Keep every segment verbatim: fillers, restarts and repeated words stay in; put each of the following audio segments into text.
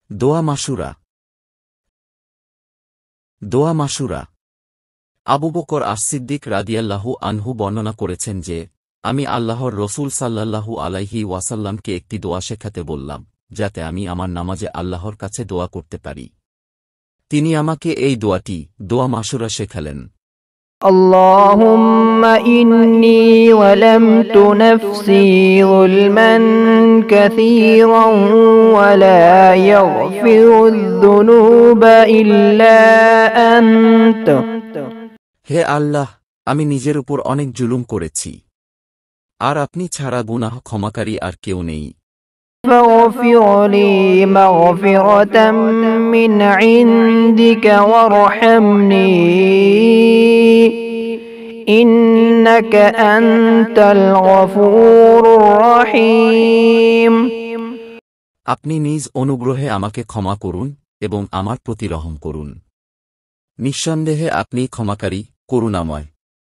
দোয়া মাশুরা। দোয়া মাশুরা। আবু বকর আস-সিদ্দিক রাদিয়াল্লাহু আনহু বর্ণনা করেছেন যে, আমি আল্লাহর রসূল সাল্লাল্লাহু আলাইহি ওয়াসাল্লামকে একটি দোয়া শেখাতে বললাম, যাতে আমি আমার নামাজে আল্লাহর কাছে দোয়া করতে পারি। তিনি আমাকে এই দোয়াটি, দোয়া মাশুরা শেখালেন। আল্লাহুম্মা ইন্নী ওয়ালামতু নাফসি যুলমান কাসীরান ওয়া লা ইয়াগফিরুয যুনুবা ইল্লা আনতা। হে আল্লাহ, আমি নিজের উপর অনেক জুলুম করেছি, আর আপনি ছাড়া গুনাহ ক্ষমাকারী আর কেউ নেই। ফাগফির লি মাগফিরাতাম মিন ইনদিকা ওয়ারহামনি ইন্নাকা আনতাল গফুরুর রহিম। আপনি নিজ অনুগ্রহে আমাকে ক্ষমা করুন এবং আমার প্রতি রহম করুন। নিঃসন্দেহে আপনি ক্ষমাকারী, করুণাময়।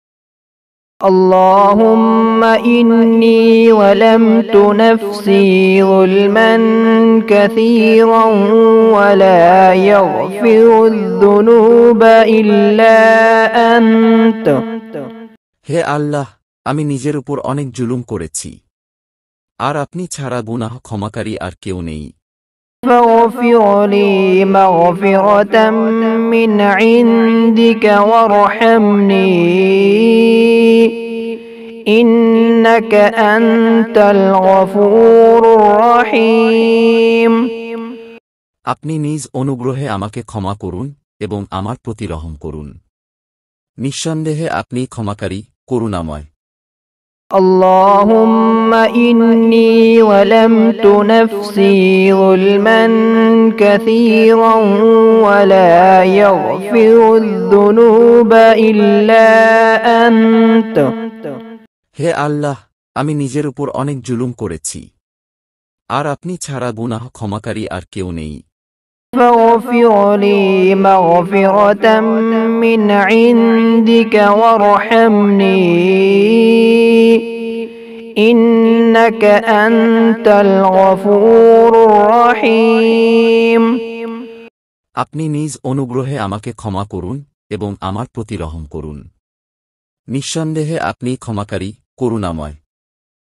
আল্লাহুম্মা ইন্নী ওয়ালামতু নাফসি যুলমান কাসীরান ওয়া লা ইয়াগফিরুয যুনুবা ইল্লা আনতা। হে আল্লাহ, আমি নিজের উপর অনেক জুলুম করেছি, আর আপনি ছাড়া গুনাহ ক্ষমাকারী আর কেউ নেই। ফাগফির লি মাগফিরাতাম মিন ইনদিকা ওয়ারহামনি ইন্নাকা আনতাল গফুরুর রহিম। আপনি নিজ অনুগ্রহে আমাকে ক্ষমা করুন এবং আমার প্রতি রহম করুন। নিঃসন্দেহে আপনি ক্ষমাকারী, করুণাময়। আল্লাহুম্মা ইন্নী ওয়ালামতু নাফসি যুলমান কাসীরান ওয়া লা ইয়াগফিরুয যুনুবা ইল্লা আনতা। হে আল্লাহ, আমি নিজের উপর অনেক জুলুম করেছি, আর আপনি ছাড়া গুনাহ ক্ষমাকারী আর কেউ নেই। ফাগফির লি মাগফিরাতাম মিন ইনদিকা ওয়ারহামনি ইন্নাকা আনতাল গফুরুর রহিম। আপনি নিজ অনুগ্রহে আমাকে ক্ষমা করুন এবং আমার প্রতি রহম করুন। নিঃসন্দেহে আপনি ক্ষমাকারী, করুণাময়।